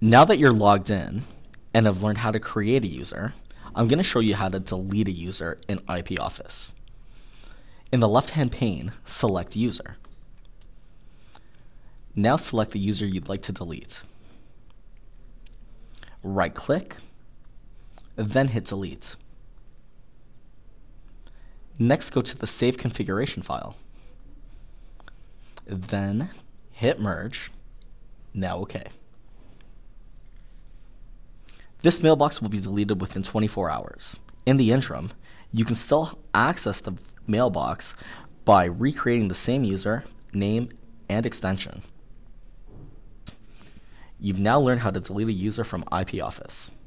Now that you're logged in and have learned how to create a user, I'm going to show you how to delete a user in IP Office. In the left-hand pane, select User. Now select the user you'd like to delete. Right-click, then hit Delete. Next, go to the Save Configuration file. Then hit Merge. Now OK. This mailbox will be deleted within 24 hours. In the interim, you can still access the mailbox by recreating the same user, name, and extension. You've now learned how to delete a user from IP Office.